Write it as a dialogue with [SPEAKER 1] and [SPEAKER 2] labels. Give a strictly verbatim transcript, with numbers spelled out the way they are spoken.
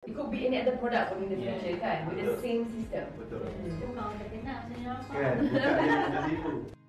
[SPEAKER 1] It could be any other product pun in the
[SPEAKER 2] Yeah.
[SPEAKER 1] future kan, with the
[SPEAKER 3] Betul.
[SPEAKER 1] same system.
[SPEAKER 3] Betul.
[SPEAKER 1] Hmm.
[SPEAKER 4] Tu kawan kita nak senyap apa?
[SPEAKER 3] Kan, bukan dia macam situ.